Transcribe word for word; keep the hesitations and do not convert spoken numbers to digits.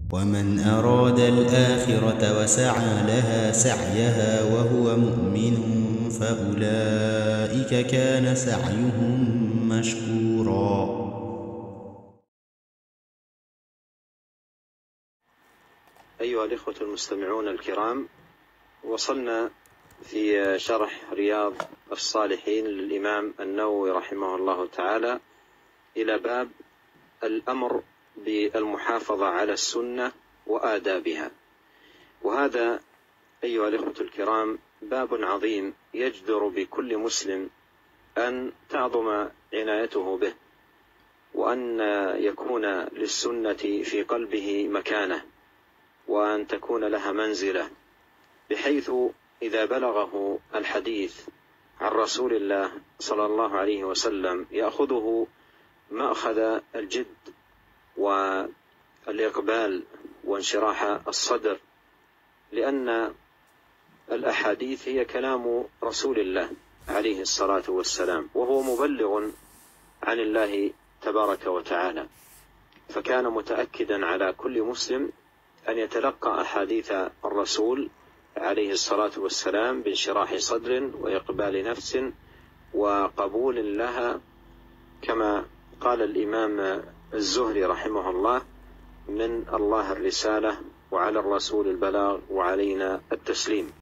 ومن أراد الآخرة وسعى لها سعيها وهو مؤمن فأولئك كان سعيهم مشكورا. أيها الإخوة المستمعون الكرام، وصلنا في شرح رياض الصالحين للإمام النووي رحمه الله تعالى إلى باب الأمر بالمحافظة على السنة وآدابها، وهذا أيها الإخوة الكرام باب عظيم يجدر بكل مسلم أن تعظم عنايته به، وأن يكون للسنة في قلبه مكانة، وأن تكون لها منزلة، بحيث إذا بلغه الحديث عن رسول الله صلى الله عليه وسلم يأخذه مأخذ الجد والإقبال وانشراح الصدر، لأن الأحاديث هي كلام رسول الله عليه الصلاة والسلام، وهو مبلغ عن الله تبارك وتعالى، فكان متأكدا على كل مسلم أن يتلقى أحاديث الرسول عليه الصلاة والسلام بانشراح صدر وإقبال نفس وقبول لها، كما قال الإمام الزهري رحمه الله: من الله الرسالة وعلى الرسول البلاغ وعلينا التسليم.